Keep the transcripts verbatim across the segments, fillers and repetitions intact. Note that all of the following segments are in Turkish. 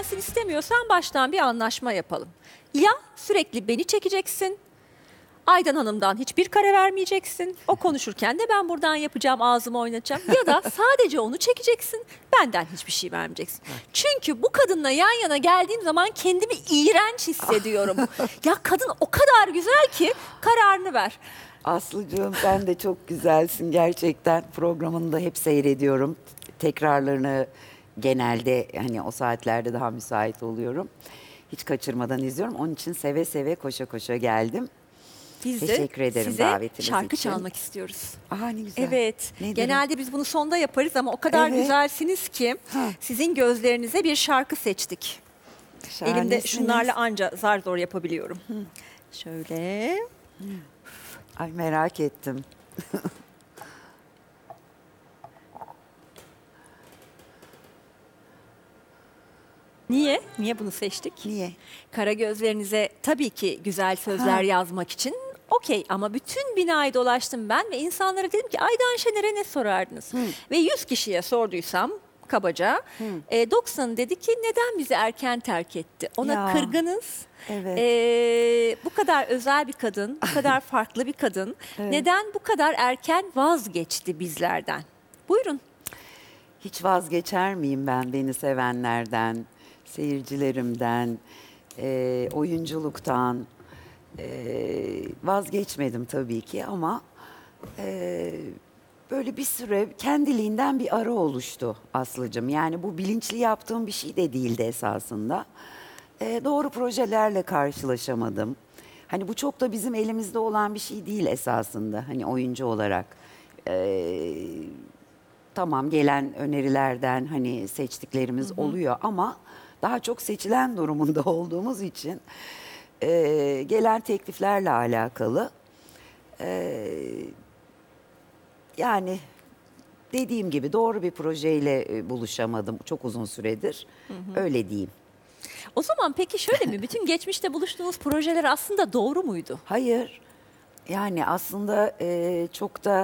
gelsin istemiyorsan baştan bir anlaşma yapalım. Ya sürekli beni çekeceksin, Aydan Hanım'dan hiçbir kare vermeyeceksin. O konuşurken de ben buradan yapacağım, ağzımı oynatacağım. Ya da sadece onu çekeceksin, benden hiçbir şey vermeyeceksin. Çünkü bu kadınla yan yana geldiğim zaman kendimi iğrenç hissediyorum. Ya kadın o kadar güzel ki kararını ver. Aslıcığım sen de çok güzelsin gerçekten. Programını da hep seyrediyorum. Tekrarlarını genelde hani o saatlerde daha müsait oluyorum. Hiç kaçırmadan izliyorum. Onun için seve seve koşa koşa geldim. Biz de Teşekkür ederim size davetiniz şarkı için. çalmak istiyoruz. Aa ne güzel. Evet. Nedir o? Genelde biz bunu sonda yaparız ama o kadar Evet. güzelsiniz ki Ha. sizin gözlerinize bir şarkı seçtik. Elimde Şahanesiniz. şunlarla anca zar zor yapabiliyorum. Şöyle. Ay merak ettim. Niye? Niye bunu seçtik? Niye? Kara gözlerinize tabii ki güzel sözler Ha. yazmak için okey ama bütün binayı dolaştım ben ve insanlara dedim ki Aydan Şener'e ne sorardınız? Ve yüz kişiye sorduysam kabaca e, doksanı dedi ki neden bizi erken terk etti? Ona Ya. kırgınız. Evet. E, bu kadar özel bir kadın, bu kadar farklı bir kadın Evet. neden bu kadar erken vazgeçti bizlerden? Buyurun. Hiç vazgeçer miyim ben beni sevenlerden, seyircilerimden, e, oyunculuktan? E, vazgeçmedim tabii ki ama e, böyle bir süre kendiliğinden bir ara oluştu Aslı'cığım. Yani bu bilinçli yaptığım bir şey de değildi esasında. E, doğru projelerle karşılaşamadım. Hani bu çok da bizim elimizde olan bir şey değil esasında hani oyuncu olarak. E, Tamam gelen önerilerden hani seçtiklerimiz oluyor ama daha çok seçilen durumunda olduğumuz için e, gelen tekliflerle alakalı. E, yani dediğim gibi doğru bir projeyle e, buluşamadım çok uzun süredir. Öyle diyeyim. O zaman peki şöyle mi? Bütün geçmişte buluştuğunuz projeler aslında doğru muydu? Hayır. Yani aslında e, çok da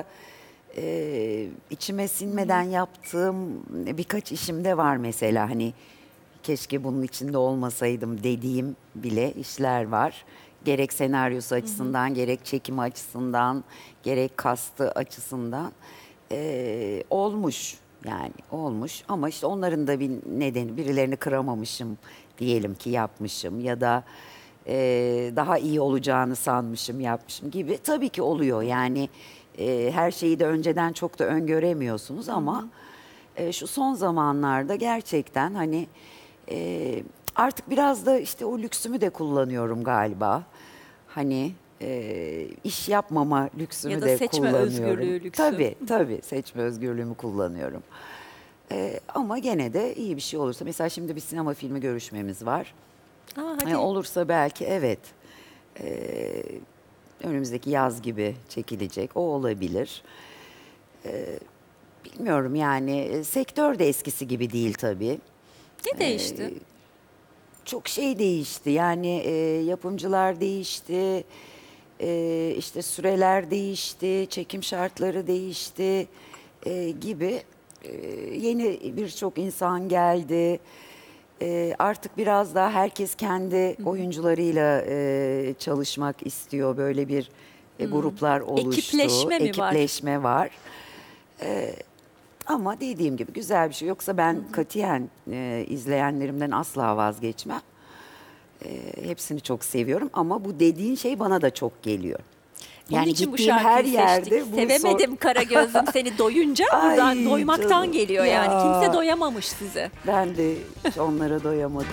e, içime sinmeden yaptığım birkaç işim de var mesela. Hani keşke bunun içinde olmasaydım dediğim bile işler var. Gerek senaryosu açısından, gerek çekimi açısından, gerek kastı açısından e, olmuş. Yani olmuş ama işte onların da bir nedeni, birilerini kıramamışım diyelim ki yapmışım ya da e, daha iyi olacağını sanmışım yapmışım gibi. Tabii ki oluyor yani e, her şeyi de önceden çok da öngöremiyorsunuz ama e, şu son zamanlarda gerçekten hani e, artık biraz da işte o lüksümü de kullanıyorum galiba. Hani e, iş yapmama lüksümü Ya da de seçme kullanıyorum. özgürlüğü lüksü. Tabii tabii seçme özgürlüğümü kullanıyorum. E, ama gene de iyi bir şey olursa mesela şimdi bir sinema filmi görüşmemiz var. Aa, hadi. E, olursa belki evet e, önümüzdeki yaz gibi çekilecek o olabilir. E, bilmiyorum yani e, sektör de eskisi gibi değil tabii. Ne değişti? Çok şey değişti yani e, yapımcılar değişti, e, işte süreler değişti, çekim şartları değişti e, gibi e, yeni birçok insan geldi. E, artık biraz daha herkes kendi oyuncularıyla e, çalışmak istiyor. Böyle bir e, gruplar oluştu. Ekipleşme mi var? Ekipleşme var. E, ama dediğim gibi güzel bir şey. Yoksa ben katiyen e, izleyenlerimden asla vazgeçmem. E, hepsini çok seviyorum ama bu dediğin şey bana da çok geliyor. Onun Yani için bu gittiğim şarkıyı her yerde seçtik. bu Sevemedim kara gözüm seni doyunca Ay buradan doymaktan canım. geliyor Ya. yani. Kimse doyamamış size. Ben de hiç onlara doyamadım.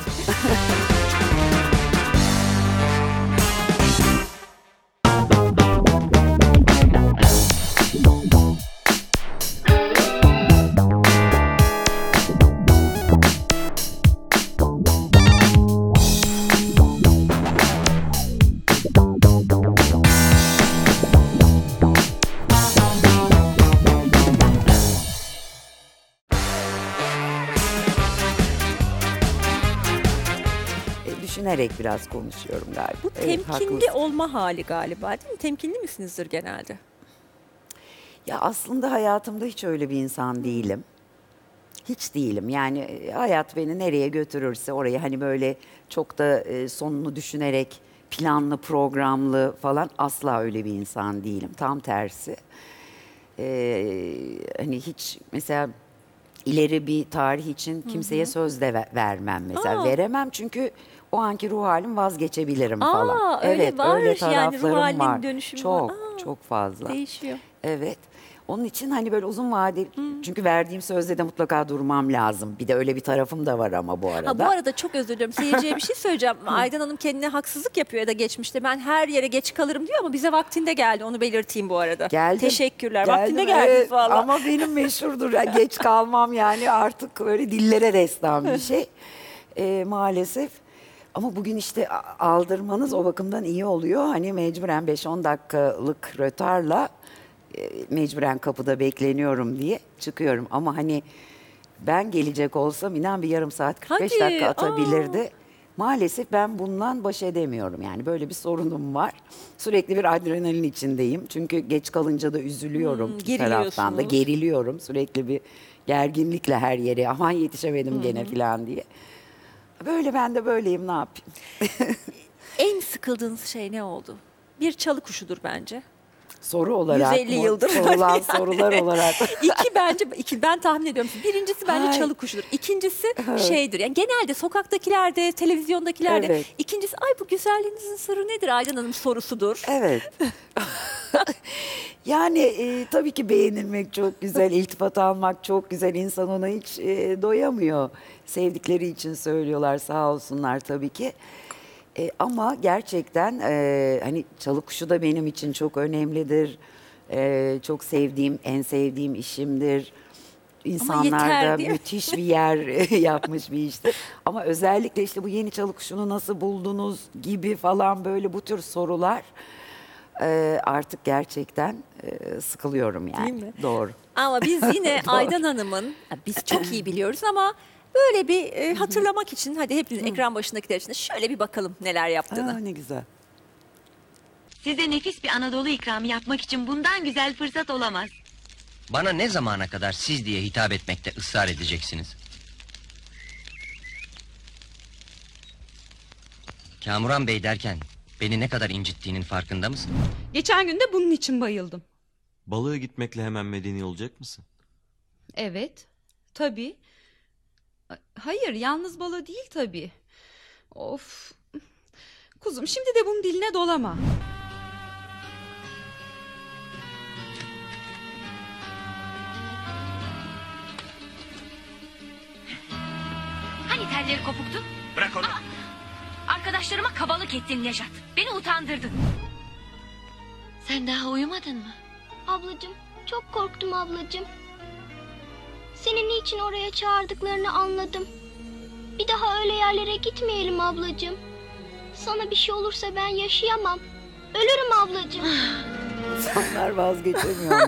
E, düşünerek biraz konuşuyorum galiba. Bu Evet, temkinli haklısın. olma hali galiba değil mi? Temkinli misinizdir genelde? Ya aslında hayatımda hiç öyle bir insan değilim. hiç değilim. Yani e, hayat beni nereye götürürse oraya, hani böyle çok da e, sonunu düşünerek planlı, programlı falan asla öyle bir insan değilim. Tam tersi. Ee, hani hiç mesela ileri bir tarih için kimseye söz de ve- vermem mesela. Aa. Veremem çünkü o anki ruh halim, vazgeçebilirim falan. Aa, öyle Evet, var öyle yani, ruh taraflarım halinin var. dönüşümü var. Çok, Aa, çok fazla. değişiyor. Evet. Onun için hani böyle uzun vadeli, çünkü verdiğim sözde de mutlaka durmam lazım. Bir de öyle bir tarafım da var ama bu arada. Ha, bu arada çok özür diliyorum. Seyirciye bir şey söyleyeceğim. Aydan Hanım kendine haksızlık yapıyor ya da geçmişte. Ben her yere geç kalırım diyor ama bize vaktinde geldi. Onu belirteyim bu arada. Geldim. Teşekkürler. Geldim, Vaktinde geldiniz evet. valla. Ama benim meşhurdur. Ya, geç kalmam yani artık öyle dillere destan bir şey. Ee, maalesef. Ama bugün işte a- aldırmanız o bakımdan iyi oluyor. Hani mecburen beş on dakikalık rötarla e, mecburen kapıda bekleniyorum diye çıkıyorum. Ama hani ben gelecek olsam inan bir yarım saat kırk beş Hadi, dakika aa. atabilirdi. Maalesef ben bundan baş edemiyorum. Yani böyle bir sorunum var. Sürekli bir adrenalin içindeyim. Çünkü geç kalınca da üzülüyorum. Hmm, bir taraftan da geriliyorsunuz. geriliyorum. Sürekli bir gerginlikle her yere aman yetişemedim gene falan diye. Böyle ben de böyleyim, ne yapayım? En sıkıldığınız şey ne oldu? Bir çalı kuşudur bence. Soru olarak yüz elli mı? yıldır. Sorulan Yani. sorular olarak. İki bence, iki ben tahmin ediyorum. Birincisi bence Ay. çalı kuşudur. İkincisi şeydir. Yani genelde sokaktakilerde, televizyondakilerde. Evet. İkincisi ay bu güzelliğinizin sırrı nedir Aydan Hanım sorusudur. Evet. Yani e, tabii ki beğenilmek çok güzel, iltifat almak çok güzel. İnsan ona hiç e, doyamıyor. Sevdikleri için söylüyorlar, sağ olsunlar tabii ki. E, ama gerçekten e, hani çalı kuşu da benim için çok önemlidir. E, çok sevdiğim, en sevdiğim işimdir. İnsanlarda yeter diye. müthiş bir yer yapmış bir iştir. Ama özellikle işte bu yeni çalı kuşunu nasıl buldunuz gibi falan, böyle bu tür sorular e, artık gerçekten e, sıkılıyorum yani. Değil mi? Doğru. Ama biz yine Aydan Hanım'ın, ya biz çok iyi biliyoruz ama böyle bir e, hatırlamak için hadi hepiniz ekran başındakiler için de şöyle bir bakalım neler yaptığını. Aa, ne güzel. Size nefis bir Anadolu ikramı yapmak için bundan güzel fırsat olamaz. Bana ne zamana kadar siz diye hitap etmekte ısrar edeceksiniz? Kamuran Bey derken beni ne kadar incittiğinin farkında mısın? Geçen gün de bunun için bayıldım. Balığa gitmekle hemen medeni olacak mısın? Evet, tabii. Hayır, yalnız balığı değil tabii. Of. Kuzum, şimdi de bunun diline dolama. Hani telleri kopuktu? Bırak onu. Arkadaşlarıma kabalık ettin Nejat. Beni utandırdın. Sen daha uyumadın mı? Ablacığım, çok korktum ablacığım. Seni niçin oraya çağırdıklarını anladım. Bir daha öyle yerlere gitmeyelim ablacığım. Sana bir şey olursa ben yaşayamam. Ölürüm ablacığım. İnsanlar vazgeçemiyor.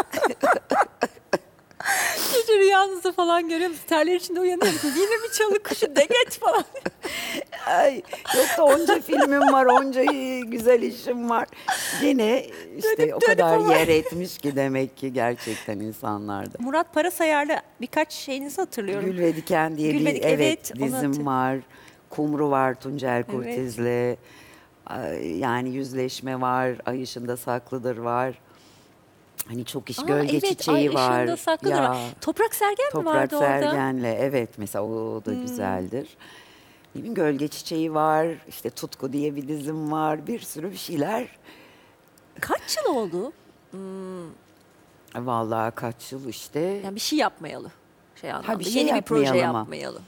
Gece rüyanızda falan görüyor musunuz? Terler içinde uyanıyor musunuz? Yine bir çalı kuşu de geç falan. Ay, yok da onca filmim var, onca güzel işim var. Yine işte Dönüp o dönüp kadar ama. yer etmiş ki demek ki gerçekten insanlarda. Murat Parasayar'la birkaç şeyinizi hatırlıyorum. Gül ve Diken diye Gül ve bir Diken, evet, evet, onu dizim hatırlıyorum. var. Kumru var Tuncel Kurtiz'le. Ay, Yani Yüzleşme var, Ay Işığında Saklıdır var. Hani çok iş, Aa, Gölge evet, Çiçeği Ay var. Işığında Saklıdır var. Toprak Sergen mi Toprak vardı orada? Sergen'le, evet, mesela o da güzeldir. Ne bileyim, Gölge Çiçeği var, işte Tutku diye bir dizim var, bir sürü bir şeyler. Kaç yıl oldu? Vallahi kaç yıl işte. Yani bir şey yapmayalı. Şey anlamda. bir şey Yeni bir proje yapmayalım mı? yapmayalı.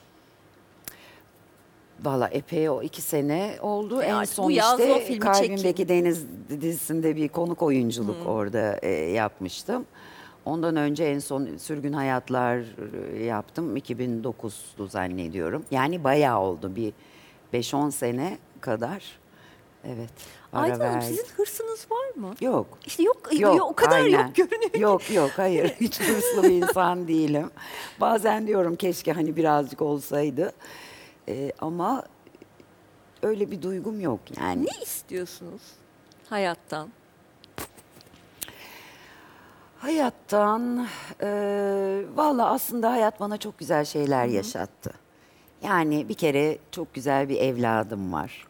Vallahi epey o iki sene oldu. E En artık son bu yaz o işte filmi Kalbimdeki çekeyim. Deniz dizisinde bir konuk oyunculuk orada e, yapmıştım. Ondan önce en son Sürgün Hayatlar e, yaptım. iki bin dokuzdu zannediyorum. Yani bayağı oldu, bir beş on sene kadar. Evet. ara Aydan Hanım, verdim. sizin hırsınız var mı? Yok. İşte yok, Yok, yok o kadar aynen. yok görünüyor. ki. Yok yok, hayır, hiç hırslı bir insan değilim. Bazen diyorum keşke hani birazcık olsaydı. Ee, ama öyle bir duygum yok yani. Ne istiyorsunuz hayattan? Hayattan, e, valla aslında hayat bana çok güzel şeyler yaşattı. Yani bir kere çok güzel bir evladım var.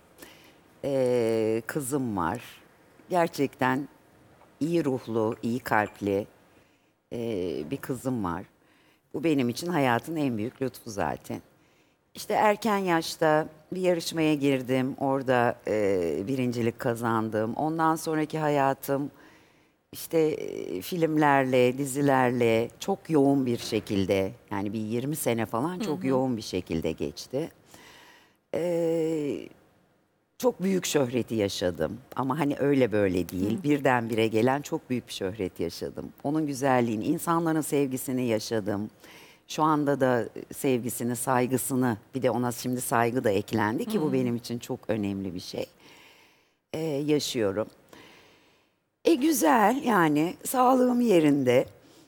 E, kızım var. Gerçekten iyi ruhlu, iyi kalpli e, bir kızım var. Bu benim için hayatın en büyük lütfu zaten. İşte erken yaşta bir yarışmaya girdim. Orada e, birincilik kazandım. Ondan sonraki hayatım işte e, filmlerle, dizilerle çok yoğun bir şekilde, yani bir yirmi sene falan çok yoğun bir şekilde geçti. Ee, çok büyük şöhreti yaşadım ama hani öyle böyle değil. Birdenbire gelen çok büyük bir şöhret yaşadım. Onun güzelliğini, insanların sevgisini yaşadım. Şu anda da sevgisini, saygısını, bir de ona şimdi saygı da eklendi ki bu benim için çok önemli bir şey. Ee, yaşıyorum. E güzel, yani sağlığım yerinde.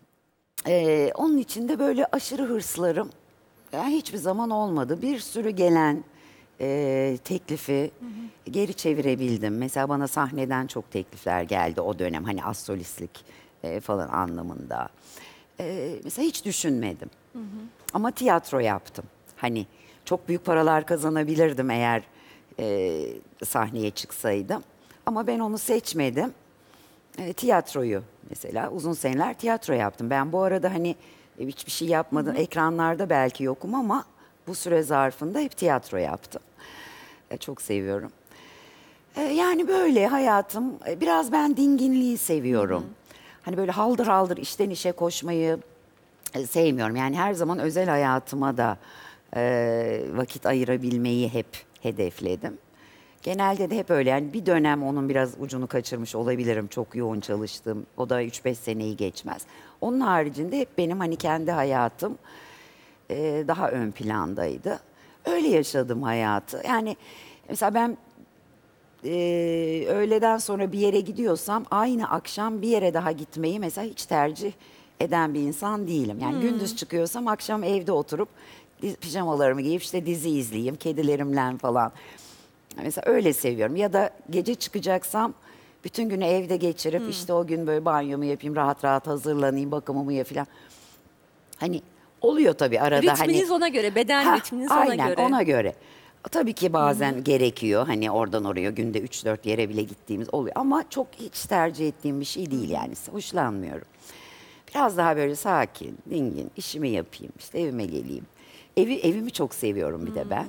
Ee, onun için de böyle aşırı hırslarım yani hiçbir zaman olmadı. Bir sürü gelen e, teklifi geri çevirebildim. Mesela bana sahneden çok teklifler geldi o dönem, hani az solistlik e, falan anlamında. E, mesela hiç düşünmedim. Ama tiyatro yaptım. Hani çok büyük paralar kazanabilirdim eğer e, sahneye çıksaydım. Ama ben onu seçmedim. E, tiyatroyu mesela uzun seneler tiyatro yaptım. Ben bu arada hani e, hiçbir şey yapmadım. Ekranlarda belki yokum ama bu süre zarfında hep tiyatro yaptım. E, çok seviyorum. E, yani böyle hayatım, e, biraz ben dinginliği seviyorum. Hani böyle haldır haldır işten işe koşmayı e, sevmiyorum. Yani her zaman özel hayatıma da e, vakit ayırabilmeyi hep hedefledim. Genelde de hep öyle, yani bir dönem onun biraz ucunu kaçırmış olabilirim, çok yoğun çalıştım. O da üç beş seneyi geçmez. Onun haricinde hep benim hani kendi hayatım e, daha ön plandaydı. Öyle yaşadım hayatı. Yani mesela ben e, öğleden sonra bir yere gidiyorsam aynı akşam bir yere daha gitmeyi mesela hiç tercih eden bir insan değilim. Yani gündüz çıkıyorsam akşam evde oturup diz- pijamalarımı giyip işte dizi izleyeyim kedilerimle falan. Mesela öyle seviyorum. Ya da gece çıkacaksam bütün günü evde geçirip işte o gün böyle banyomu yapayım, rahat rahat hazırlanayım, bakımımı yapayım falan. Hani oluyor tabii arada Ritminiz hani. ona göre, beden Ha, ritminiz ona aynen, göre. ona göre. Tabii ki bazen gerekiyor. Hani oradan oraya günde üç dört yere bile gittiğimiz oluyor. Ama çok hiç tercih ettiğim bir şey değil yani. Hoşlanmıyorum. Biraz daha böyle sakin, dingin, işimi yapayım, işte evime geleyim. Evi, evimi çok seviyorum bir de ben.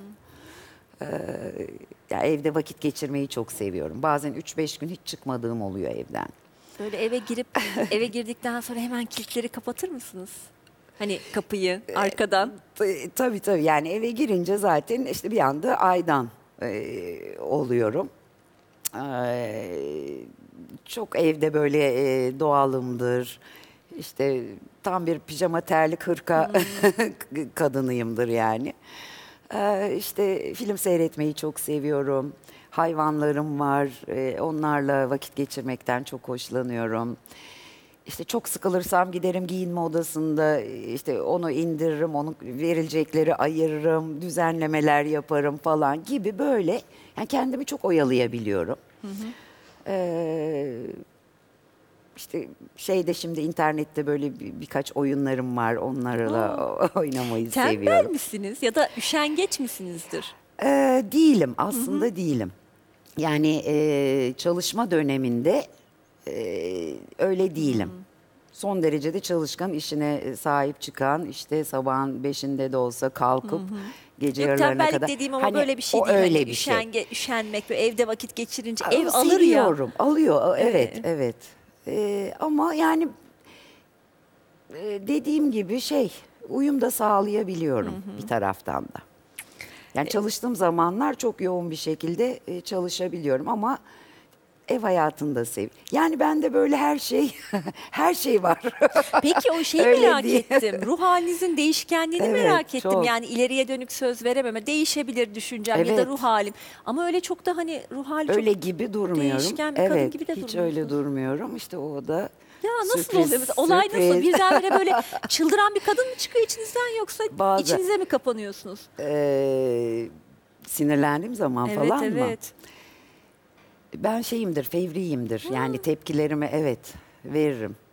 Ya evde vakit geçirmeyi çok seviyorum. Bazen üç beş gün hiç çıkmadığım oluyor evden. Böyle eve girip eve girdikten sonra hemen kilitleri kapatır mısınız? Hani kapıyı arkadan. T- Tabii tabii, yani eve girince zaten işte bir anda aydan e, oluyorum. Ee, çok evde böyle e, doğalımdır. İşte tam bir pijama terlik hırka kadınıyımdır yani. Ee, işte film seyretmeyi çok seviyorum. Hayvanlarım var. Ee, onlarla vakit geçirmekten çok hoşlanıyorum. İşte çok sıkılırsam giderim giyinme odasında, işte onu indiririm, onun verilecekleri ayırırım, düzenlemeler yaparım falan gibi böyle. Yani kendimi çok oyalayabiliyorum. Ee, işte şeyde şimdi internette böyle bir, birkaç oyunlarım var, onlarla oynamayı Tembel seviyorum. misiniz ya da üşengeç misinizdir? Ee, değilim, aslında değilim. Yani e, çalışma döneminde e, öyle değilim. Son derecede çalışkan, işine sahip çıkan, işte sabahın beşinde de olsa kalkıp gece Yok, yarılarına tembellik kadar. dediğim ama Hani böyle bir şey o değil. öyle Hani bir şey. üşenge, üşenmek ve evde vakit geçirince Ama ev alır ya. seviyorum, alıyor. Evet, Evet. evet. Ee, ama yani e, dediğim gibi şey, uyum da sağlayabiliyorum bir taraftan da. Yani çalıştığım zamanlar çok yoğun bir şekilde e, çalışabiliyorum ama ev hayatını sev. Yani bende böyle her şey, her şey var. Peki o şeyi Öyle merak değil. ettim. Ruh halinizin değişkenliğini Evet, merak ettim. çok. Yani ileriye dönük söz verememe. Değişebilir düşüncem ya da Evet. ruh halim. Ama öyle çok da hani ruh hali Öyle çok gibi durmuyorum. değişken bir kadın Evet, gibi de hiç durmuyorsunuz. öyle durmuyorum. İşte o da Ya nasıl sürpriz, oluyor? Mesela olay nasıl? sürpriz. Birdenbire böyle çıldıran bir kadın mı çıkıyor içinizden yoksa Bazen. içinize mi kapanıyorsunuz? Ee, sinirlendiğim zaman Evet, falan mı? evet. Ben şeyimdir, fevriyimdir. Yani tepkilerimi evet veririm.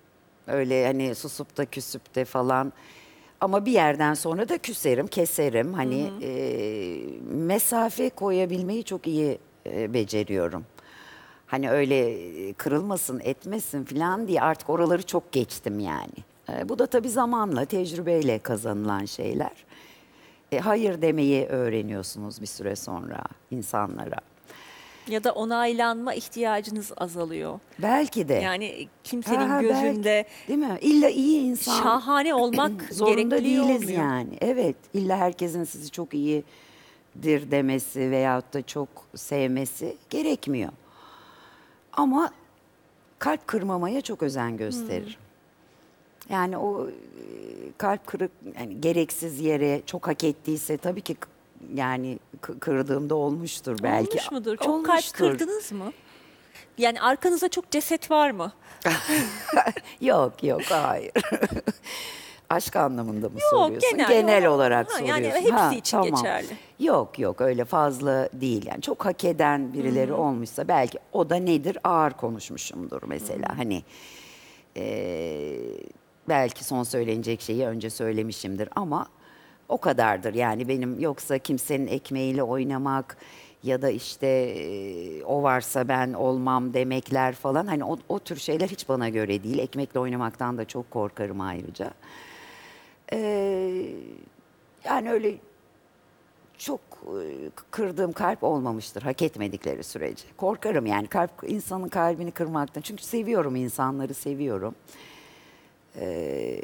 Öyle hani susup da küsüp de falan. Ama bir yerden sonra da küserim, keserim. Hani e, mesafe koyabilmeyi çok iyi e, beceriyorum. Hani öyle kırılmasın, etmesin falan diye artık oraları çok geçtim yani. E, bu da tabii zamanla, tecrübeyle kazanılan şeyler. E, hayır demeyi öğreniyorsunuz bir süre sonra insanlara. Ya da onaylanma ihtiyacınız azalıyor. Belki de. Yani kimsenin Ha, gözünde belki, değil mi? İlla iyi insan şahane olmak zorunda gerekli değiliz olmuyor. yani. Evet, illa herkesin sizi çok iyidir demesi veyahut da çok sevmesi gerekmiyor. Ama kalp kırmamaya çok özen gösteririm. Yani o e, kalp kırık, yani gereksiz yere çok hak ettiyse tabii ki k- yani k- kırdığımda olmuştur belki. Olmuş mudur? Çok kalp Olmuştur. kırdınız mı? Yani arkanızda çok ceset var mı? Yok yok hayır. Aşk anlamında mı Yok, soruyorsun? genel Genel olarak. olarak Ha, soruyorsun. yani hepsi için geçerli. Yok yok öyle fazla değil. Yani çok hak eden birileri olmuşsa belki o da nedir? Ağır konuşmuşumdur mesela. Hani eee, belki son söylenecek şeyi önce söylemişimdir ama o kadardır. Yani benim yoksa kimsenin ekmeğiyle oynamak ya da işte eee, o varsa ben olmam demekler falan hani o, o tür şeyler hiç bana göre değil. Ekmekle oynamaktan da çok korkarım ayrıca. Eee, yani öyle çok e, kırdığım kalp olmamıştır hak etmedikleri sürece. Korkarım yani kalp insanın kalbini kırmaktan. Çünkü seviyorum insanları seviyorum. Ee,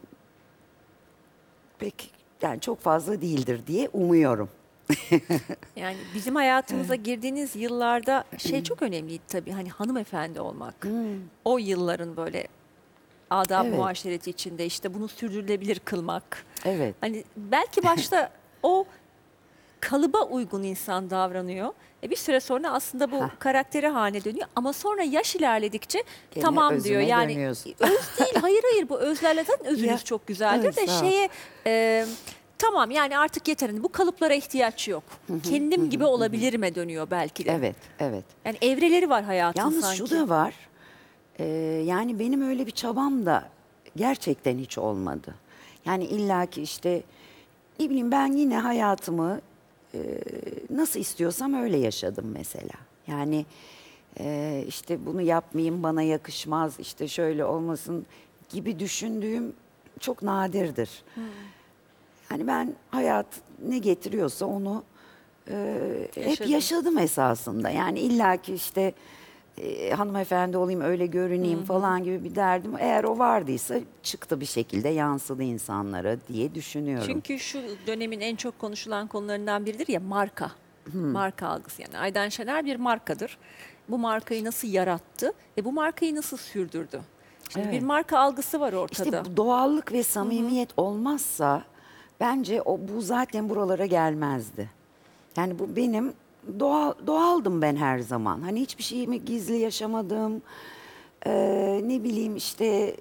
pek yani çok fazla değildir diye umuyorum. Yani bizim hayatımıza girdiğiniz yıllarda şey çok önemliydi tabii. Hani hanımefendi olmak. O yılların böyle adab Evet. muaşereti içinde işte bunu sürdürülebilir kılmak. Evet. Hani belki başta o kalıba uygun insan davranıyor. E bir süre sonra aslında bu Hah. karakteri haline dönüyor. Ama sonra yaş ilerledikçe Gene tamam diyor. özüne Yani dönüyorsun. öz değil, hayır hayır bu özlerle zaten özünüz Ya, çok güzeldir evet, de sağ ol. şeye e, tamam yani artık yeter. Hani bu kalıplara ihtiyaç yok. Kendim gibi olabilirime dönüyor belki de. Evet, evet. Yani evreleri var hayatın Yalnız sanki. şu da var. Ee, yani benim öyle bir çabam da gerçekten hiç olmadı. Yani illaki işte ne bileyim ben yine hayatımı e, nasıl istiyorsam öyle yaşadım mesela. Yani e, işte bunu yapmayayım bana yakışmaz işte şöyle olmasın gibi düşündüğüm çok nadirdir. Yani ben hayat ne getiriyorsa onu e, hep Yaşadın. yaşadım esasında. Yani illaki işte e, hanımefendi olayım öyle görüneyim falan gibi bir derdim. Eğer o vardıysa çıktı bir şekilde yansıdı insanlara diye düşünüyorum. Çünkü şu dönemin en çok konuşulan konularından biridir ya marka. Marka algısı yani. Aydan Şener bir markadır. Bu markayı nasıl yarattı ve bu markayı nasıl sürdürdü? Şimdi Evet. bir marka algısı var ortada. İşte bu doğallık ve samimiyet olmazsa bence o bu zaten buralara gelmezdi. Yani bu benim doğal doğaldım ben her zaman. Hani hiçbir şeyimi gizli yaşamadım. Ee, ne bileyim işte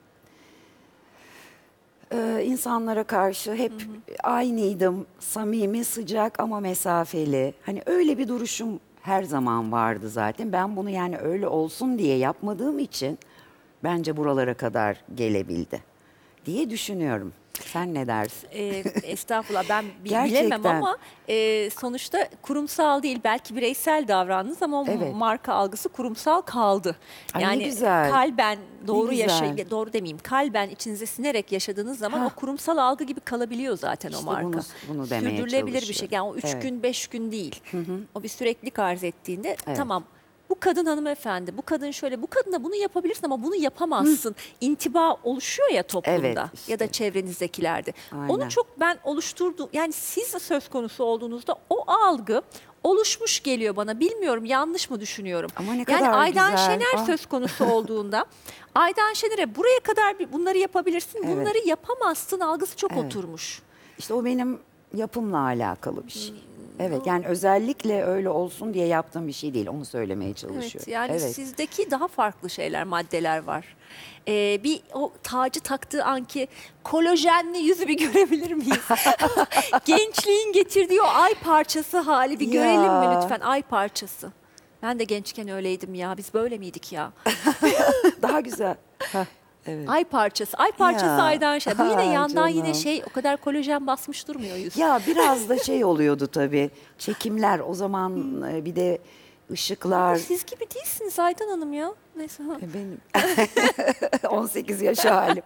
e, insanlara karşı hep aynıydım. Samimi, sıcak ama mesafeli. Hani öyle bir duruşum her zaman vardı zaten. Ben bunu yani öyle olsun diye yapmadığım için bence buralara kadar gelebildi diye düşünüyorum. Sen ne dersin? Ee, estağfurullah ben bi- Gerçekten. bilemem ama e, sonuçta kurumsal değil belki bireysel davrandınız ama o Evet. marka algısı kurumsal kaldı. Ay ne Yani güzel. kalben doğru Ne yaşa güzel. doğru demeyeyim kalben içinize sinerek yaşadığınız zaman Ha. o kurumsal algı gibi kalabiliyor zaten o İşte marka. bunu- bunu demeye Sürdürülebilir bir şey. çalışıyorum. Yani o üç Evet. gün beş gün değil. O bir süreklilik arz ettiğinde Evet. tamam. Bu kadın hanımefendi, bu kadın şöyle, bu kadına bunu yapabilirsin ama bunu yapamazsın. İntiba oluşuyor ya toplumda Evet, ya da işte. çevrenizdekilerde. Aynen. Onu çok ben oluşturdu. Yani siz de söz konusu olduğunuzda o algı oluşmuş geliyor bana. Bilmiyorum yanlış mı düşünüyorum? Ama ne yani kadar Aydan güzel. Şener Ah. söz konusu olduğunda Aydan Şener'e buraya kadar bir- bunları yapabilirsin, Evet. bunları yapamazsın algısı çok Evet. oturmuş. İşte o benim yapımla alakalı bir şey. Evet yani özellikle öyle olsun diye yaptığım bir şey değil. Onu söylemeye çalışıyorum. Evet, yani Evet. sizdeki daha farklı şeyler, maddeler var. Ee, bir o tacı taktığı anki kolajenli yüzü bir görebilir miyiz? Gençliğin getirdiği o ay parçası hali bir Ya. görelim mi lütfen ay parçası? Ben de gençken öyleydim ya. Biz böyle miydik ya? Daha güzel. Hah, Evet. Ay parçası. Ay parçası Ya. Aydan Şen. Bu yine Ay yandan yine canım. şey o kadar kolajen basmış durmuyor yüz. Ya biraz da şey oluyordu tabii. Çekimler o zaman e, bir de ışıklar. Siz gibi değilsiniz Aydan Hanım ya. Neyse. ha. E, Benim on sekiz yaş halim.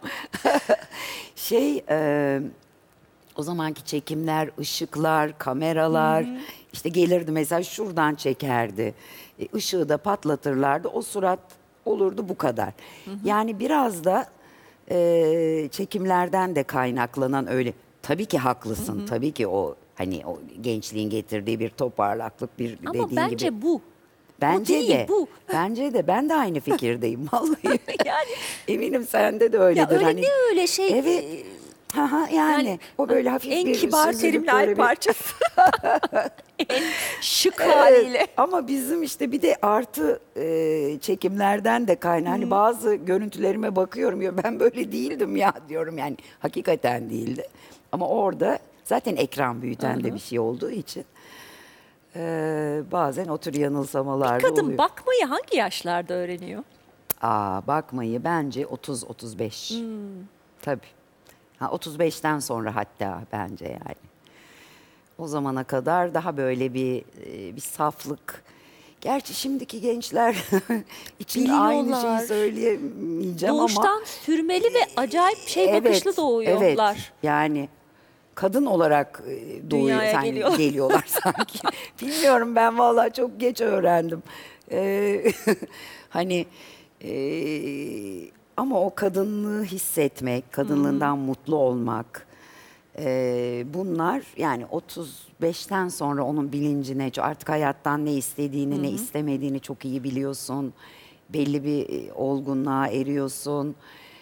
şey e, o zamanki çekimler, ışıklar, kameralar işte gelirdi mesela şuradan çekerdi. E, ışığı da patlatırlardı. O surat olurdu bu kadar. Yani biraz da e, çekimlerden de kaynaklanan öyle. Tabii ki haklısın. Tabii ki o hani o gençliğin getirdiği bir toparlaklık bir Ama dediğin bence gibi. bu. Bence değil, de. bu. Bence de. Ben de aynı fikirdeyim vallahi. Yani Eminim sende de öyledir. ya öyle hani, ne öyle şey. Evet. e, Ha, ha, yani, Yani o böyle hafif en bir kibar süzülüp terimle ay böyle bir- parçası. En şık Evet, haliyle. ama bizim işte bir de artı e, çekimlerden de kaynağı. Hani bazı görüntülerime bakıyorum ya ben böyle değildim ya diyorum yani hakikaten değildi. Ama orada zaten ekran büyüten de bir şey olduğu için e, bazen o tür yanılsamalar da Kadın oluyor. bakmayı hangi yaşlarda öğreniyor? Aa, bakmayı bence otuz otuz beş. Tabii. Ha, otuz beşten sonra hatta bence yani. O zamana kadar daha böyle bir e, bir saflık. Gerçi şimdiki gençler için aynı şeyi Biliyorlar. söyleyemeyeceğim ama Doğuştan sürmeli ve acayip şey bakışlı doğuyorlar. Evet. Yani kadın olarak e, doğuyor, Dünyaya sanki geliyorlar. geliyorlar sanki. Bilmiyorum ben vallahi çok geç öğrendim. Ee, hani e, ama o kadınlığı hissetmek, kadınlığından mutlu olmak, e, bunlar yani otuz beşten sonra onun bilincine artık hayattan ne istediğini, ne istemediğini çok iyi biliyorsun. Belli bir e, olgunluğa eriyorsun.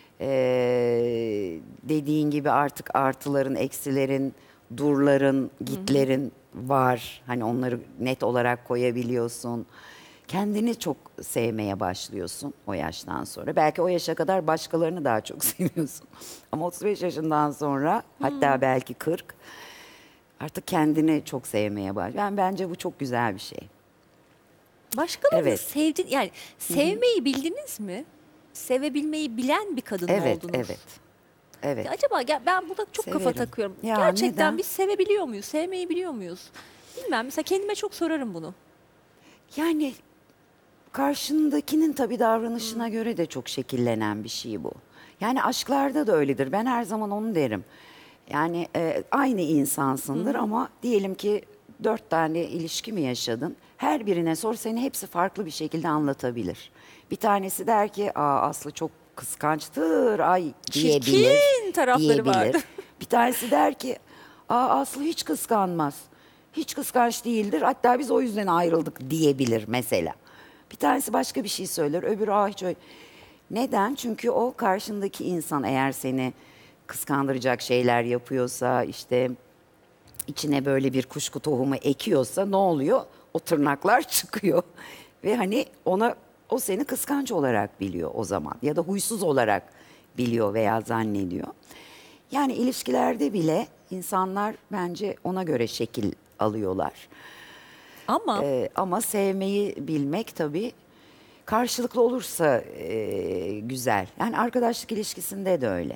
Ee, dediğin gibi artık artıların, eksilerin, durların, gitlerin var. Hani onları net olarak koyabiliyorsun. Kendini çok sevmeye başlıyorsun o yaştan sonra. Belki o yaşa kadar başkalarını daha çok seviyorsun. Ama otuz beş yaşından sonra hatta belki kırk artık kendini çok sevmeye başlıyorsun. Yani bence bu çok güzel bir şey. Başkalarını Evet. sevdin yani sevmeyi bildiniz mi? Sevebilmeyi bilen bir kadın mı Evet, oldunuz? evet. Evet. Ya acaba gel- ben burada çok kafa Severim. takıyorum. Ya Gerçekten neden? biz sevebiliyor muyuz? Sevmeyi biliyor muyuz? Bilmem. Mesela kendime çok sorarım bunu. Yani karşındakinin tabii davranışına göre de çok şekillenen bir şey bu. Yani aşklarda da öyledir. Ben her zaman onu derim. Yani e, aynı insansındır ama diyelim ki dört tane ilişki mi yaşadın? Her birine sor seni hepsi farklı bir şekilde anlatabilir. Bir tanesi der ki aa Aslı çok kıskançtır ay diyebilir. Çirkin tarafları vardır. Bir tanesi der ki aa Aslı hiç kıskanmaz. Hiç kıskanç değildir. Hatta biz o yüzden ayrıldık diyebilir mesela. Bir tanesi başka bir şey söyler. Öbürü aa hiç öyle. Neden? Çünkü o karşındaki insan eğer seni kıskandıracak şeyler yapıyorsa işte içine böyle bir kuşku tohumu ekiyorsa ne oluyor? O tırnaklar çıkıyor. Ve hani ona o seni kıskanç olarak biliyor o zaman ya da huysuz olarak biliyor veya zannediyor. Yani ilişkilerde bile insanlar bence ona göre şekil alıyorlar. Ama Ee, ama sevmeyi bilmek tabii karşılıklı olursa e, güzel. Yani arkadaşlık ilişkisinde de öyle.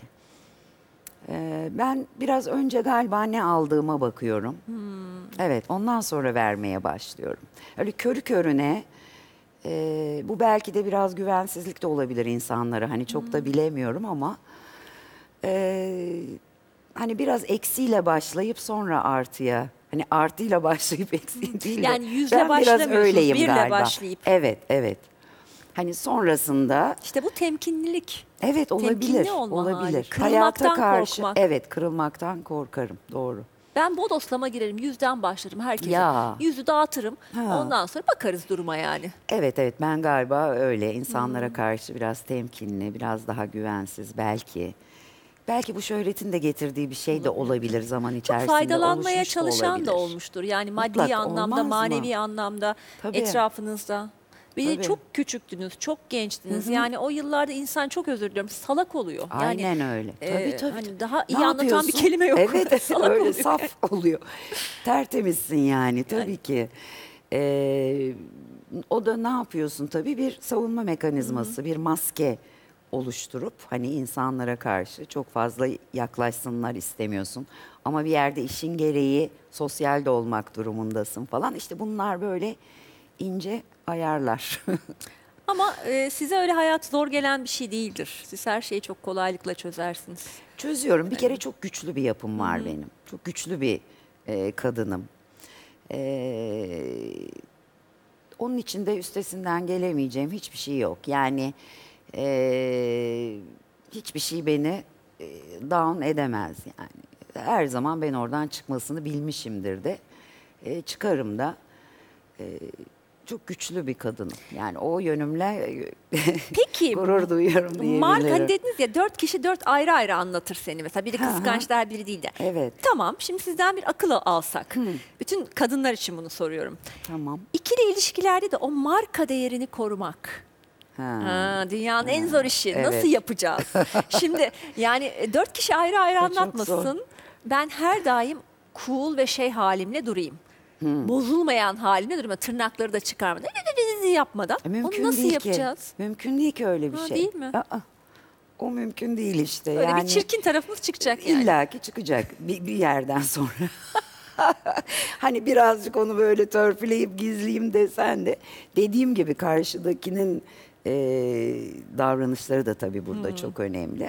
Ee, ben biraz önce galiba ne aldığıma bakıyorum. Evet, ondan sonra vermeye başlıyorum. Öyle körü körüne e, bu belki de biraz güvensizlik de olabilir insanlara. Hani çok da bilemiyorum ama e, hani biraz eksiyle başlayıp sonra artıya. Hani artıyla başlayıp eksiyle değil de. Yani yüzle ben biraz başlamıyorsunuz, öyleyim birle galiba. başlayıp. Evet, evet. Hani sonrasında işte bu temkinlilik. evet olabilir, Temkinli olma hali. olabilir. Kırılmaktan Hayata karşı korkmak. evet kırılmaktan korkarım. Doğru. Ben bodoslama girerim. Yüzden başlarım herkese. Ya. Yüzü dağıtırım. Ha. Ondan sonra bakarız duruma yani. Evet evet ben galiba öyle insanlara karşı biraz temkinli, biraz daha güvensiz belki. Belki bu şöhretin de getirdiği bir şey de olabilir zaman Çok içerisinde. faydalanmaya oluşmuş da çalışan olabilir. da olmuştur. Yani maddi Mutlak, anlamda, olmaz mı? manevi anlamda Tabii. etrafınızda. Bir de Tabii. çok küçüktünüz, çok gençtiniz. Yani o yıllarda insan çok özür diliyorum salak oluyor. Yani, Aynen öyle. e, Tabii tabii. Hani daha Ne iyi anlatan bir yapıyorsun? kelime yok. Evet Salak öyle oluyor. saf oluyor. Tertemizsin yani tabii ki. Ee, o da ne yapıyorsun tabii bir savunma mekanizması, bir maske oluşturup hani insanlara karşı çok fazla yaklaşsınlar istemiyorsun. Ama bir yerde işin gereği sosyal de olmak durumundasın falan. İşte bunlar böyle ince ayarlar. Ama e, size öyle hayat zor gelen bir şey değildir. Siz her şeyi çok kolaylıkla çözersiniz. Çözüyorum. Bir kere çok güçlü bir yapım var benim. Çok güçlü bir e, kadınım. E, onun içinde üstesinden gelemeyeceğim hiçbir şey yok. Yani e, hiçbir şey beni e, down edemez yani. Her zaman ben oradan çıkmasını bilmişimdir de. E, çıkarım da. E, çok güçlü bir kadınım. Yani o yönümle Peki gurur duyuyorum diyebilirim. Mark hani dediniz ya dört kişi dört ayrı ayrı anlatır seni mesela. Biri Hı hı. kıskanç der, biri değil de. Evet. Tamam, şimdi sizden bir akıl alsak. Bütün kadınlar için bunu soruyorum. Tamam. İkili ilişkilerde de o marka değerini korumak. Ha. Ha, dünyanın en zor işi. evet. Nasıl yapacağız? Şimdi yani e, dört kişi ayrı ayrı O çok anlatmasın. zor. Ben her daim cool ve şey halimle durayım. Bozulmayan halimle durayım. Tırnakları da çıkarmadan, yapmadan. E, mümkün Onu nasıl değil yapacağız? Ki. Mümkün değil ki öyle bir Ha, şey. değil mi? Aa, o mümkün değil işte. Öyle yani bir çirkin tarafımız çıkacak yani. İlla ki çıkacak bir, bir yerden sonra. Hani birazcık onu böyle törpüleyip gizleyeyim desen de dediğim gibi karşıdakinin e, davranışları da tabii burada çok önemli.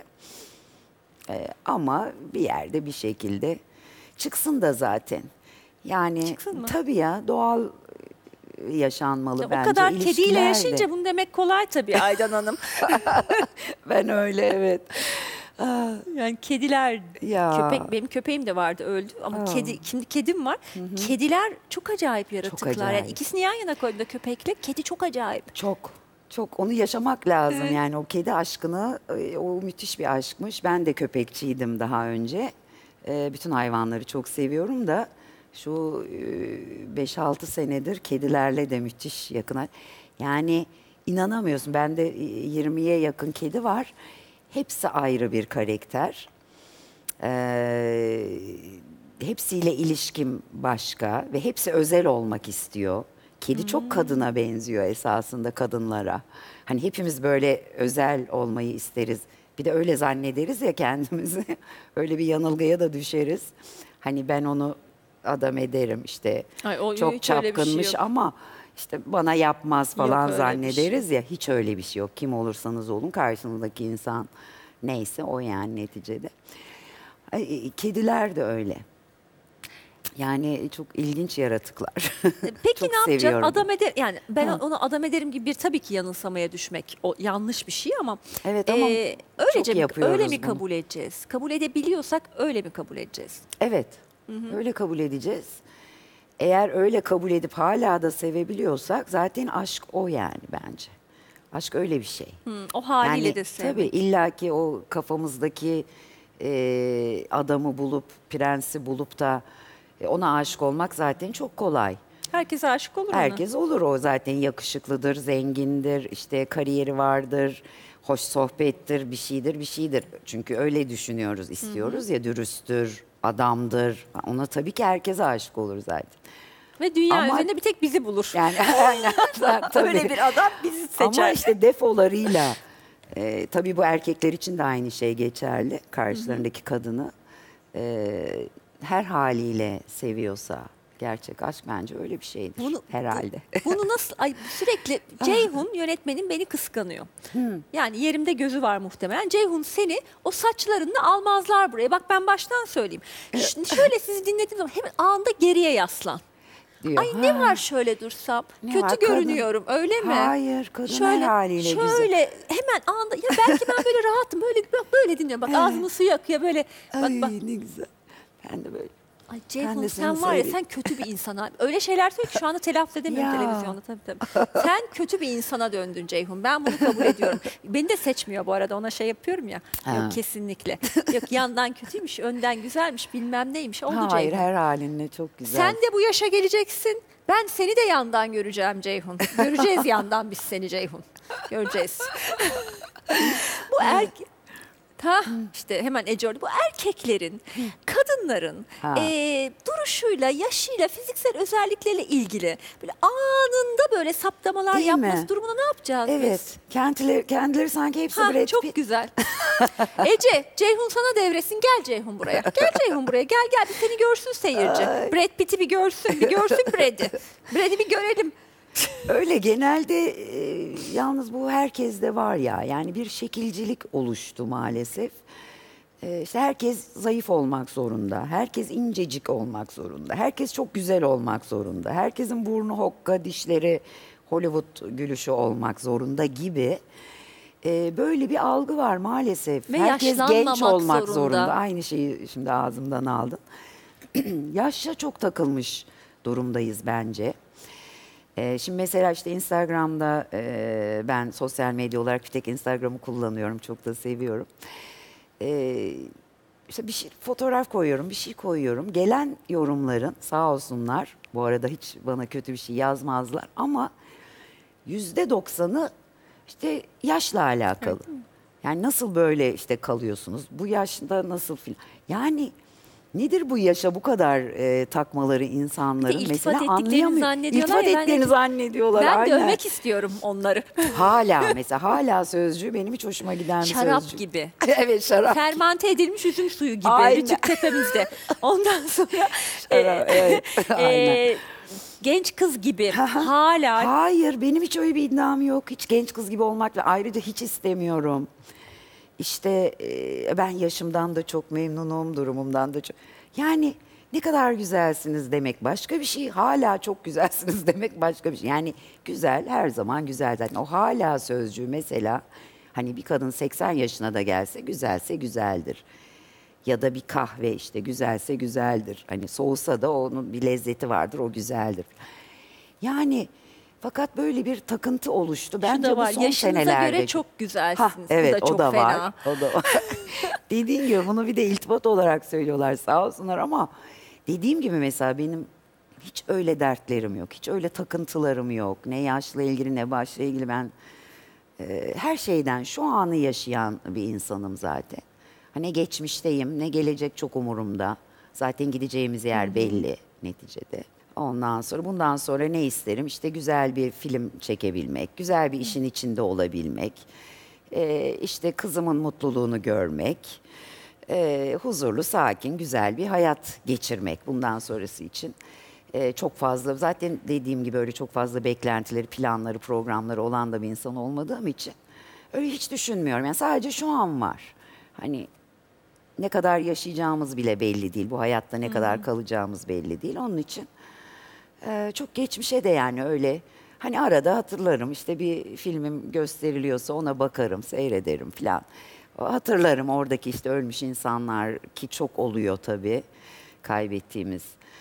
E, ama bir yerde bir şekilde çıksın da zaten. Yani Çıksın mı? tabii ya doğal yaşanmalı Ya bence. o kadar kediyle İlişkiler de. yaşayınca bunu demek kolay tabii Aydan Hanım. Ben öyle evet. Yani kediler, Ya. köpek, benim köpeğim de vardı öldü ama Aa. kedi, şimdi kedim var. Kediler çok acayip yaratıklar. acayip. Yani ikisini yan yana koyduğunda köpekle kedi çok acayip. Çok. Çok onu yaşamak lazım Evet. yani o kedi aşkını e, o müthiş bir aşkmış. Ben de köpekçiydim daha önce. E, bütün hayvanları çok seviyorum da şu beş altı senedir kedilerle de müthiş yakın. Yani inanamıyorsun bende yirmiye yakın kedi var. Hepsi ayrı bir karakter. Ee, hepsiyle ilişkim başka ve hepsi özel olmak istiyor. Kedi çok kadına benziyor esasında kadınlara. Hani hepimiz böyle özel olmayı isteriz. Bir de öyle zannederiz ya kendimizi. Öyle bir yanılgıya da düşeriz. Hani ben onu adam ederim işte. Ay, o- çok hiç öyle bir şey çapkınmış yok. ama işte bana yapmaz falan öyle bir zannederiz ya. Hiç öyle bir şey yok. Kim olursanız olun karşınızdaki insan neyse o yani neticede. Ay, kediler de öyle. Yani çok ilginç yaratıklar. Peki Çok ne yapacağız? seviyorum. Adam eder yani ben Ha. onu adam ederim gibi bir tabii ki yanılsamaya düşmek o yanlış bir şey ama Evet ama e, öylece çok mi, yapıyoruz öyle mi bunu. kabul edeceğiz? Kabul edebiliyorsak öyle mi kabul edeceğiz? Evet, öyle kabul edeceğiz. Eğer öyle kabul edip hala da sevebiliyorsak zaten aşk o yani bence. Aşk öyle bir şey. Hı, o haliyle Yani de sevmek. tabii illaki o kafamızdaki e, adamı bulup, prensi bulup da e, ona aşık olmak zaten çok kolay. Herkese aşık olur ona. Herkes olur o zaten yakışıklıdır, zengindir, işte kariyeri vardır, hoş sohbettir, bir şeydir, bir şeydir. Çünkü öyle düşünüyoruz, istiyoruz ya dürüsttür, adamdır. Ona tabii ki herkese aşık olur zaten. Ve dünya Ama- üzerinde bir tek bizi bulur. Yani aynen tabii. Öyle bir adam bizi seçer. Ama işte defolarıyla e, tabii bu erkekler için de aynı şey geçerli. Karşılarındaki kadını e, her haliyle seviyorsa gerçek aşk bence öyle bir şeydir Bunu- herhalde. Bunu nasıl ay sürekli Ceyhun yönetmenim beni kıskanıyor. Yani yerimde gözü var muhtemelen. Ceyhun seni o saçlarını almazlar buraya. Bak ben baştan söyleyeyim. Şimdi şöyle sizi dinlediğim zaman hemen anında geriye yaslan. Diyor. Ay ne Ha, var şöyle dursam? Ne Kötü var? Kadın- görünüyorum öyle mi? Hayır, kadın her şöyle, haliyle güzel. Şöyle hemen anında ya belki ben böyle rahatım böyle böyle dinliyorum. Bak ağzımın suyu akıyor böyle. Bak Ay bak. ne güzel. Ben de böyle. Ay Ben Ceyhun de sen seni var ya seveyim. sen kötü bir insana. Öyle şeyler söylüyor ki şu anda telaffuz edemiyorum Ya. televizyonda tabii tabii. Sen kötü bir insana döndün Ceyhun. Ben bunu kabul ediyorum. Beni de seçmiyor bu arada ona şey yapıyorum ya. Ha. Yok kesinlikle. Yok yandan kötüymüş, önden güzelmiş, bilmem neymiş. Oldu Hayır Ceyhun. her halinle çok güzel. Sen de bu yaşa geleceksin. Ben seni de yandan göreceğim Ceyhun. Göreceğiz yandan biz seni Ceyhun. Göreceğiz. Bu erkek... Ha işte hemen Ece orada. Bu erkeklerin, kadınların Ha. eee, duruşuyla, yaşıyla, fiziksel özellikleriyle ilgili böyle anında böyle saptamalar Değil yapması mi? durumunda ne yapacağız biz? Evet. Kendileri, kendileri sanki hepsi Ha, Brad çok Pitt. güzel. Ece, Ceyhun sana devresin. Gel Ceyhun buraya. Gel Ceyhun buraya. Gel gel bir seni görsün seyirci. Brad Pitt'i bir görsün. Bir görsün Brad'i. Brad'i bir görelim. Öyle genelde e, yalnız bu herkeste var ya, yani bir şekilcilik oluştu maalesef. E, işte herkes zayıf olmak zorunda, herkes incecik olmak zorunda, herkes çok güzel olmak zorunda, herkesin burnu hokka, dişleri Hollywood gülüşü olmak zorunda gibi. E, böyle bir algı var maalesef. Ve herkes genç yaşlanmamak olmak zorunda. zorunda. Aynı şeyi şimdi ağzımdan aldın. Yaşa çok takılmış durumdayız bence. Ee, şimdi mesela işte Instagram'da e, ben sosyal medya olarak bir tek Instagram'ı kullanıyorum. Çok da seviyorum. Ee, işte bir şey, fotoğraf koyuyorum, bir şey koyuyorum. Gelen yorumların sağ olsunlar. Bu arada hiç bana kötü bir şey yazmazlar. Ama yüzde doksanı işte yaşla alakalı. Yani nasıl böyle işte kalıyorsunuz? Bu yaşta nasıl filan? Yani nedir bu yaşa bu kadar e, takmaları insanların? iltifat Mesela ettiklerini anlayamıyorum. zannediyorlar İltifat ya, ben de- ettiklerini zannediyorlar. Ben aynen. dövmek istiyorum onları. Hala mesela hala sözcüğü benim hiç hoşuma giden bir Şarap sözcük. gibi. Evet şarap. Fermente edilmiş üzüm suyu gibi. Aynen. Rütük tepemizde. Ondan sonra Şarap, e, evet, aynen. e, genç kız gibi hala Hayır benim hiç öyle bir iddiam yok. Hiç genç kız gibi olmakla ayrıca hiç istemiyorum. İşte e, ben yaşımdan da çok memnunum, durumumdan da çok. Yani ne kadar güzelsiniz demek başka bir şey. Hala çok güzelsiniz demek başka bir şey. Yani güzel her zaman güzel zaten. O hala sözcüğü mesela hani bir kadın seksen yaşına da gelse güzelse güzeldir. Ya da bir kahve işte güzelse güzeldir. Hani soğusa da onun bir lezzeti vardır, o güzeldir. Yani fakat böyle bir takıntı oluştu. şu Bence da bu var. son Yaşınıza senelerde. göre çok güzelsiniz. Hah, evet Bu da çok o da fena. var. O da var. Dediğim gibi bunu bir de iltifat olarak söylüyorlar sağ olsunlar ama dediğim gibi mesela benim hiç öyle dertlerim yok. Hiç öyle takıntılarım yok. Ne yaşla ilgili ne başla ilgili ben e, her şeyden şu anı yaşayan bir insanım zaten. Hani geçmişteyim ne gelecek çok umurumda. Zaten gideceğimiz yer belli neticede. Ondan sonra bundan sonra ne isterim? İşte güzel bir film çekebilmek, güzel bir işin içinde olabilmek, e, işte kızımın mutluluğunu görmek, e, huzurlu, sakin, güzel bir hayat geçirmek bundan sonrası için. E, çok fazla zaten dediğim gibi öyle çok fazla beklentileri, planları, programları olan da bir insan olmadığım için öyle hiç düşünmüyorum. Yani sadece şu an var. Hani ne kadar yaşayacağımız bile belli değil. Bu hayatta ne kadar kalacağımız belli değil. Onun için e, çok geçmişe de yani öyle hani arada hatırlarım işte bir filmim gösteriliyorsa ona bakarım, seyrederim falan. Hatırlarım oradaki işte ölmüş insanlar ki çok oluyor tabii kaybettiğimiz.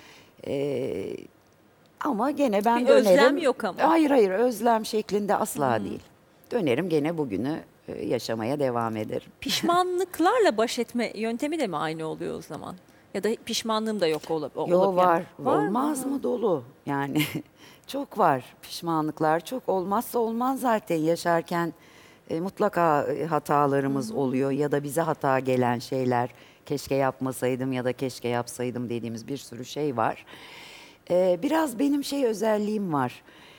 E, ama gene ben Bir dönerim. özlem yok ama. Hayır hayır özlem şeklinde asla değil. Dönerim gene bugünü e, yaşamaya devam ederim. Pişmanlıklarla baş etme yöntemi de mi aynı oluyor o zaman? Ya da pişmanlığım da yok olab- olabilir. Yo var. Var mı? Olmaz mı dolu? Yani çok var pişmanlıklar. Çok olmazsa olmaz zaten yaşarken e, mutlaka e, hatalarımız oluyor ya da bize hata gelen şeyler. Keşke yapmasaydım ya da keşke yapsaydım dediğimiz bir sürü şey var. E, biraz benim şey özelliğim var.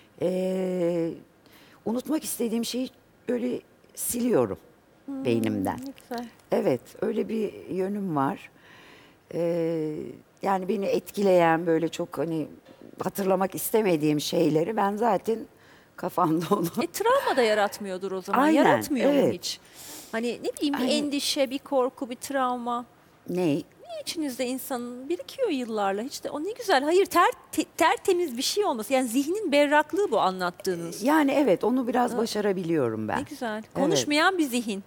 E, unutmak istediğim şeyi öyle siliyorum beynimden. Ne güzel. Evet, öyle bir yönüm var. Ee, yani beni etkileyen böyle çok hani hatırlamak istemediğim şeyleri ben zaten kafamda onu. E travma da yaratmıyordur o zaman. Aynen, Yaratmıyor mu evet. hiç? Hani ne bileyim bir Aynen. endişe, bir korku, bir travma. Ne? Ne içinizde insanın birikiyor yıllarla. Hiç de o ne güzel. Hayır ter, te- tertemiz bir şey olması. Yani zihnin berraklığı bu anlattığınız. Yani evet onu biraz başarabiliyorum ben. Ne güzel. Konuşmayan bir zihin.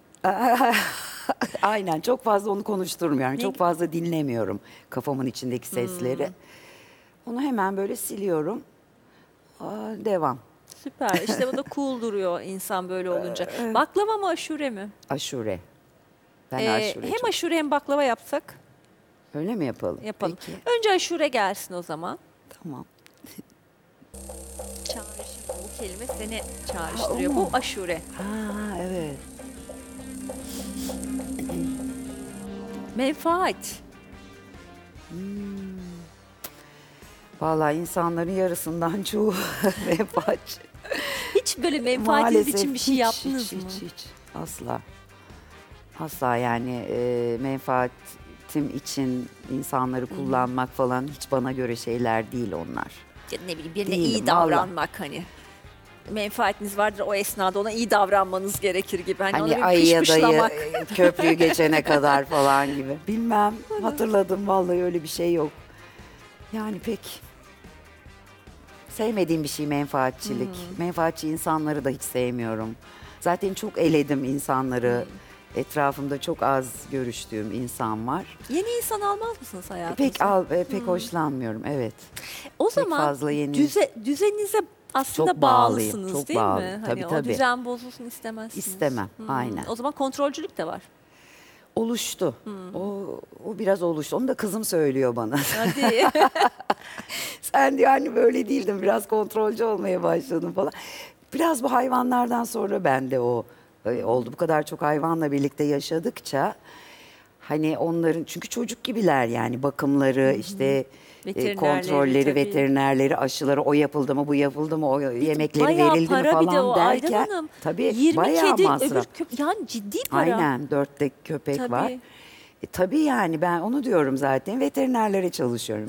Aynen çok fazla onu konuşturmuyorum. Ne- Çok fazla dinlemiyorum kafamın içindeki sesleri. Onu hemen böyle siliyorum. Aa, devam. Süper. İşte bu da cool duruyor insan böyle olunca. Baklava mı aşure mi? Aşure. Ben Ee, aşure hem çok- aşure hem baklava yapsak Öyle mi yapalım? yapalım. Peki. Önce aşure gelsin o zaman. Tamam. Çağrışım bu kelime seni çağrıştırıyor. Ha, o Bu mu? aşure. Ha evet. Menfaat. Vallahi insanların yarısından çoğu menfaatçi. Hiç böyle menfaatiniz için bir şey hiç, yaptınız hiç, mı? Hiç, hiç, asla. Asla yani e, menfaatim için insanları kullanmak falan hiç bana göre şeyler değil onlar. Ya ne bileyim birine Değilim, iyi davranmak hani. Menfaatiniz vardır o esnada ona iyi davranmanız gerekir gibi. Hani, ona Hani bir ayıya dayı pışpışlamak. e, köprüyü geçene kadar falan gibi. Bilmem, hatırladım vallahi öyle bir şey yok. Yani pek sevmediğim bir şey menfaatçilik. Menfaatçi insanları da hiç sevmiyorum. Zaten çok eledim insanları. Etrafımda çok az görüştüğüm insan var. Yeni insan almaz mısınız hayatınıza? Pek al, e, pek hoşlanmıyorum. Evet. O zaman fazla yeni- düze, düzeninize aslında Çok bağlıyım, bağlısınız çok değil bağlı. mi? Tabii, hani tabii. O düzen bozulsun istemezsiniz. İstemem, aynen. O zaman kontrolcülük de var. Oluştu. O, o biraz oluştu. Onu da kızım söylüyor bana. Hadi. Sen diyor hani böyle değildin, biraz kontrolcü olmaya başladın falan. Biraz bu hayvanlardan sonra ben de o e, oldu. Bu kadar çok hayvanla birlikte yaşadıkça hani onların, çünkü çocuk gibiler yani, bakımları işte e, Veterinerleri kontrolleri, tabii. veterinerleri, aşıları, o yapıldı mı, bu yapıldı mı, o yemekleri Bayağı verildi mi para bir de o falan Aydan derken Hanım. tabii yirmi bayağı kedi masraf. öbür köp yani ciddi para. Aynen, dört de köpek Tabii. var. E, tabii yani ben onu diyorum zaten, veterinerlere çalışıyorum.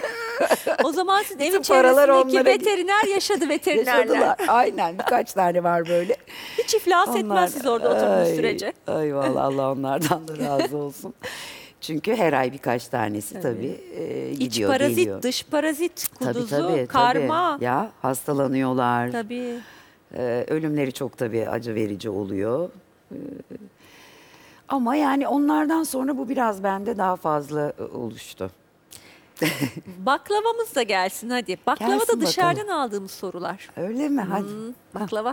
O zaman sizin evin Bütün paralar çevresindeki onlara veteriner yaşadı veterinerler. Yaşadılar. Aynen, birkaç tane var böyle. Hiç iflas etmez siz orada oturduğunuz Ay, sürece. Ay vallahi Allah onlardan da razı olsun. Çünkü her ay birkaç tanesi tabii, tabii e, İç gidiyor, parazit, geliyor. dış parazit, Tabii, kuduzu, tabii, karma. tabii. Ya hastalanıyorlar. Tabii. Ee, ölümleri çok tabii acı verici oluyor. Ee, ama yani onlardan sonra bu biraz bende daha fazla e, oluştu. Baklavamız da gelsin hadi. Baklava Gelsin da dışarıdan bakalım. aldığımız sorular. Öyle mi? Hadi. Hmm, baklava.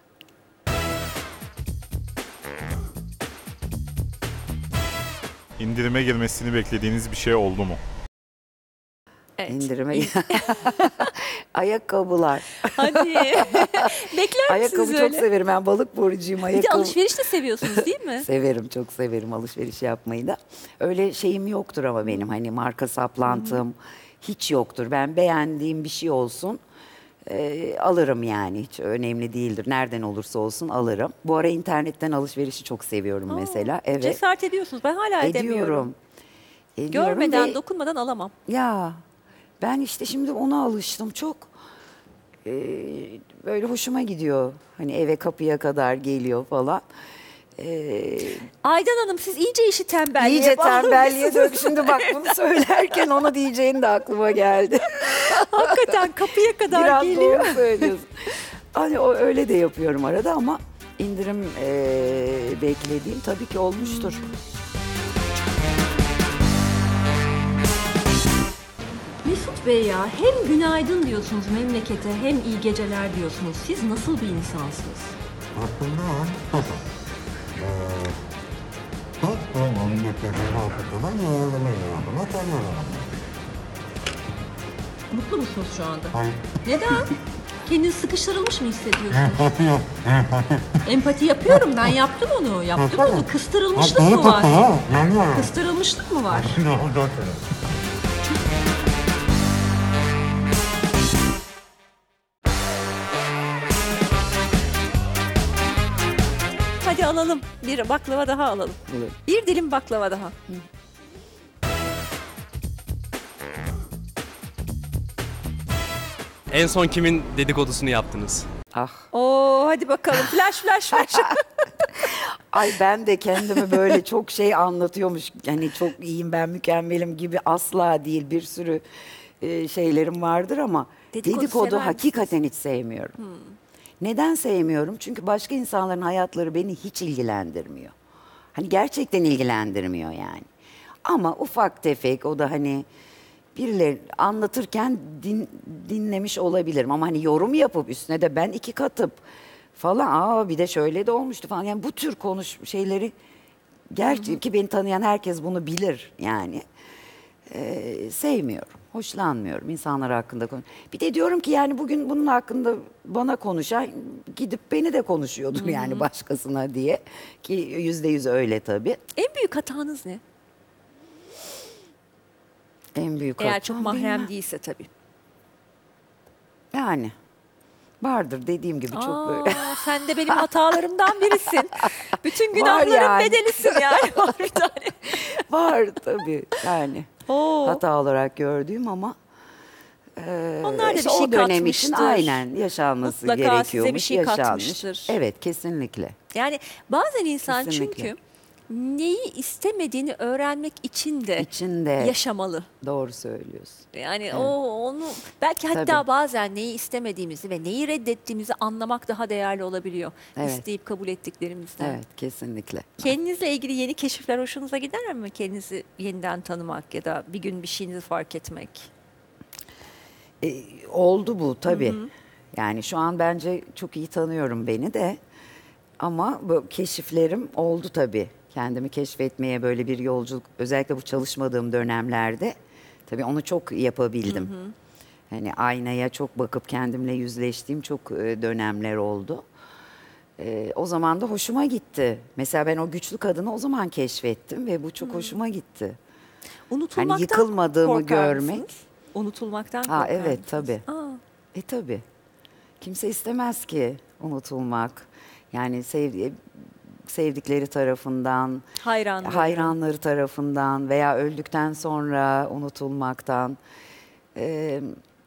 İndirime girmesini beklediğiniz bir şey oldu mu? Evet. İndirime. Ayakkabılar. Hadi. Bekler Ayakkabı misiniz çok öyle? severim. Ben balık burcuyum. Bir de Ayakkabı. alışveriş de seviyorsunuz değil mi? Severim, çok severim alışveriş yapmayı da. Öyle şeyim yoktur ama benim hani marka saplantım hiç yoktur. Ben beğendiğim bir şey olsun e, alırım yani, hiç önemli değildir. Nereden olursa olsun alırım. Bu ara internetten alışverişi çok seviyorum mesela. Evet. Cesaret ediyorsunuz. Ben hala edemiyorum. Ediyorum. Ediyorum Görmeden, ve- dokunmadan alamam. Ya ben işte şimdi ona alıştım çok. e, böyle hoşuma gidiyor. Hani eve kapıya kadar geliyor falan. E, Aydan Hanım siz iyice işi tembelliğe İyice tembelliğe bağlamışsınız. dök. Şimdi bak bunu söylerken onu diyeceğin de aklıma geldi. Hakikaten kapıya kadar Biraz geliyor. doğru söylüyorsun. Hani o öyle de yapıyorum arada ama indirim eee, beklediğim tabii ki olmuştur. Mesut Bey ya hem günaydın diyorsunuz memlekete hem iyi geceler diyorsunuz. Siz nasıl bir insansınız? Mutlu musunuz şu anda? Hayır. Neden? Kendinizi sıkıştırılmış mı hissediyorsunuz? Empati yapıyorum, ben yaptım onu. Yaptım onu. Kıstırılmışlık mı var? Kıstırılmışlık mı var? Hadi alalım. Bir baklava daha alalım. Olur. Bir dilim baklava daha. En son kimin dedikodusunu yaptınız? Ah. Oo hadi bakalım. Flash flash flash. Ay ben de kendimi böyle çok şey anlatıyormuş. Yani çok iyiyim, ben mükemmelim gibi asla değil. Bir sürü e, şeylerim vardır ama Dedikodu dedikodu, sever hakikaten hiç sevmiyorum. Neden sevmiyorum? Çünkü başka insanların hayatları beni hiç ilgilendirmiyor. Hani gerçekten ilgilendirmiyor yani. Ama ufak tefek, o da hani birileri anlatırken din, dinlemiş olabilirim. Ama hani yorum yapıp üstüne de ben iki katıp falan, aa bir de şöyle de olmuştu falan. Yani bu tür konuş şeyleri, gerçi ki beni tanıyan herkes bunu bilir yani. Ee, sevmiyorum, hoşlanmıyorum insanlar hakkında konuş. Bir de diyorum ki yani bugün bunun hakkında bana konuşan gidip beni de konuşuyordur yani başkasına diye. Ki yüzde yüz öyle tabii. En büyük hatanız ne? En büyük Eğer hatam çok mahrem bilmem. değilse tabii. Yani vardır dediğim gibi çok Aa, böyle. sen de benim hatalarımdan birisin. Bütün günahların yani. bedelisin yani. Var bir tane. Var tabii yani. Oo. Hata olarak gördüğüm ama e, Onlar da bir işte şey o dönem için katmıştır. aynen yaşanması Mutlaka gerekiyormuş. size bir şey yaşanmış. katmıştır. Evet kesinlikle. Yani bazen insan Kesinlikle. çünkü neyi istemediğini öğrenmek için de İçinde yaşamalı. doğru söylüyorsun. Yani o onu belki hatta Tabii. bazen neyi istemediğimizi ve neyi reddettiğimizi anlamak daha değerli olabiliyor. Evet. İsteyip kabul ettiklerimizden. Evet kesinlikle. Kendinizle ilgili yeni keşifler hoşunuza gider mi? Kendinizi yeniden tanımak ya da bir gün bir şeyinizi fark etmek. E, oldu bu tabii. Yani şu an bence çok iyi tanıyorum beni de. Ama bu keşiflerim oldu tabii. Kendimi keşfetmeye böyle bir yolculuk, özellikle bu çalışmadığım dönemlerde tabii onu çok yapabildim. Hani aynaya çok bakıp kendimle yüzleştiğim çok e, dönemler oldu. E, o zaman da hoşuma gitti. Mesela ben o güçlü kadını o zaman keşfettim ve bu çok hoşuma gitti. Unutulmaktan Hani yıkılmadığımı korkar görmek. mısınız? Unutulmaktan Ha korkar evet mısınız? tabii. Aa, E tabii. Kimse istemez ki unutulmak. Yani sevdi, sevdikleri tarafından, hayranları. hayranları tarafından veya öldükten sonra unutulmaktan. Ee,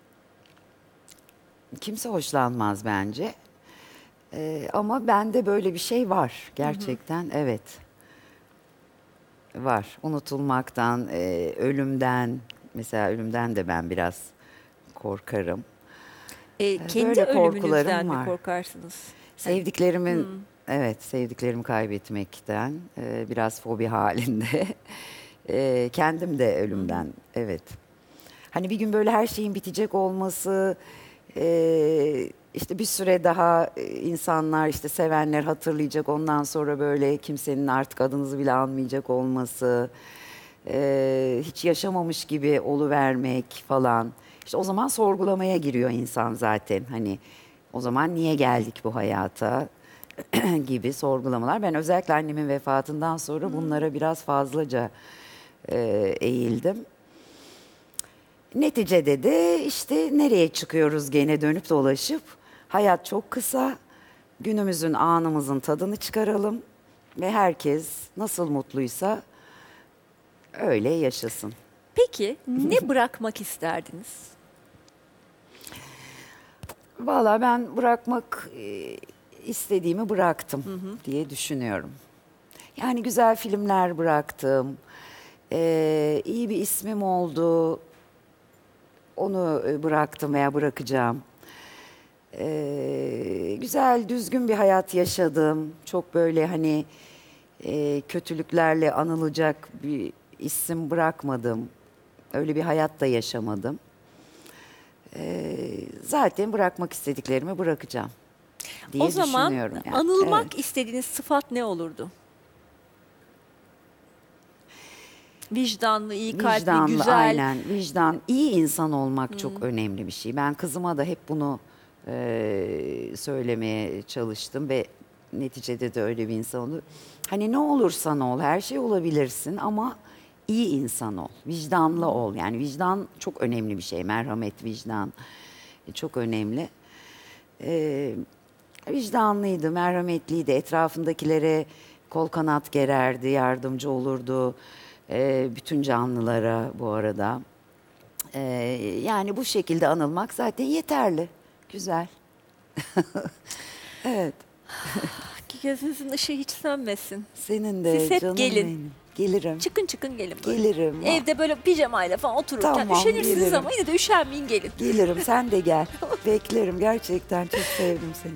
kimse hoşlanmaz bence. Ee, ama bende böyle bir şey var gerçekten. Evet. Var. Unutulmaktan, e, ölümden. Mesela ölümden de ben biraz korkarım. E, kendi böyle ölümünüzden korkularım mi var. korkarsınız? Sevdiklerimin, evet sevdiklerimi kaybetmekten e, biraz fobi halinde. E, kendim de ölümden, evet. Hani bir gün böyle her şeyin bitecek olması, e, işte bir süre daha e, insanlar, işte sevenler hatırlayacak, ondan sonra böyle kimsenin artık adınızı bile anmayacak olması, e, hiç yaşamamış gibi oluvermek falan. İşte o zaman sorgulamaya giriyor insan zaten. Hani o zaman niye geldik bu hayata gibi sorgulamalar. Ben özellikle annemin vefatından sonra bunlara biraz fazlaca e, eğildim. Neticede de işte nereye çıkıyoruz gene dönüp dolaşıp? Hayat çok kısa. Günümüzün, anımızın tadını çıkaralım ve herkes nasıl mutluysa öyle yaşasın. Peki ne bırakmak isterdiniz? Vallahi ben bırakmak e, istediğimi bıraktım diye düşünüyorum. Yani güzel filmler bıraktım. E, iyi bir ismim oldu. Onu e, bıraktım veya bırakacağım. E, güzel, düzgün bir hayat yaşadım. Çok böyle hani e, kötülüklerle anılacak bir isim bırakmadım. Öyle bir hayat da yaşamadım. Ee, zaten bırakmak istediklerimi bırakacağım diye O zaman düşünüyorum. Yani. anılmak Evet. istediğiniz sıfat ne olurdu? Vicdanlı, iyi kalpli, Vicdanlı, güzel. aynen. Vicdan, iyi insan olmak çok önemli bir şey. Ben kızıma da hep bunu e, söylemeye çalıştım ve neticede de öyle bir insan oldu. Hani ne olursan ol, her şey olabilirsin ama iyi insan ol, vicdanlı ol. Yani vicdan çok önemli bir şey. Merhamet, vicdan e, çok önemli. Ee, vicdanlıydı, merhametliydi. Etrafındakilere kol kanat gererdi, yardımcı olurdu. Ee, bütün canlılara bu arada. Ee, yani bu şekilde anılmak zaten yeterli. Güzel. Evet. Gözünüzün ışığı hiç sönmesin. Senin de Siz hep canım gelin. benim. Gelirim. Çıkın çıkın gelin böyle. Gelirim. Evde böyle pijamayla falan otururken Tamam, üşenirsiniz gelirim. ama yine de üşenmeyin gelin. Gelirim, sen de gel. Beklerim, gerçekten çok sevdim seni.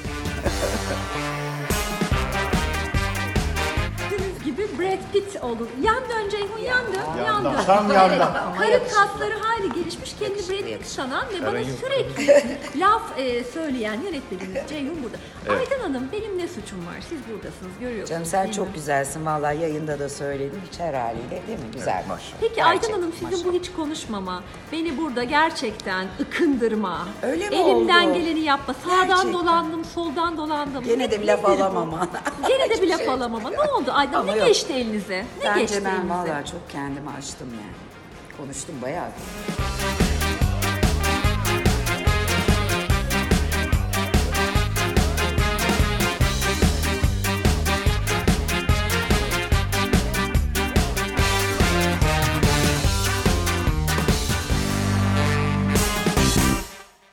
Gördüğünüz gibi Brad Pitt olur. Yan dön Ceyhun, yan dön, yan dön. Tam yandan. Karın kasları hayli gelişmiş, kendini Brad Pitt sanan ve bana sürekli laf e, söyleyen yönetmenimiz Ceyhun burada. Aydan Hanım, benim ne suçum var? Siz buradasınız, görüyorsunuz. Canım sen değil çok mi? güzelsin. Vallahi yayında da söyledim. Hiç her haliyle değil mi? Güzel. Peki Aydan Hanım, sizin bu hiç konuşmama, beni burada gerçekten ıkındırma, Öyle mi elimden oldu? geleni yapma, sağdan Gerçekten. dolandım, soldan dolandım. Gene de bir Ne- laf nedir bu? alamama. Gene de bir Hiçbir laf şey. alamama. Ne oldu Aydan? Ama Ne yok. geçti elinize? Ne geçti Bence ben elinize? vallahi çok kendimi açtım yani. Konuştum bayağı.